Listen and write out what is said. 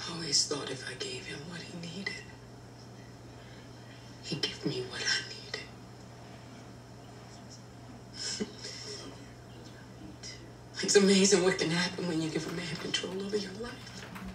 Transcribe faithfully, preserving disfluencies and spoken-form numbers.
always thought if I gave him what he needed, he'd give me what I needed. It's amazing what can happen when you give a man control over your life.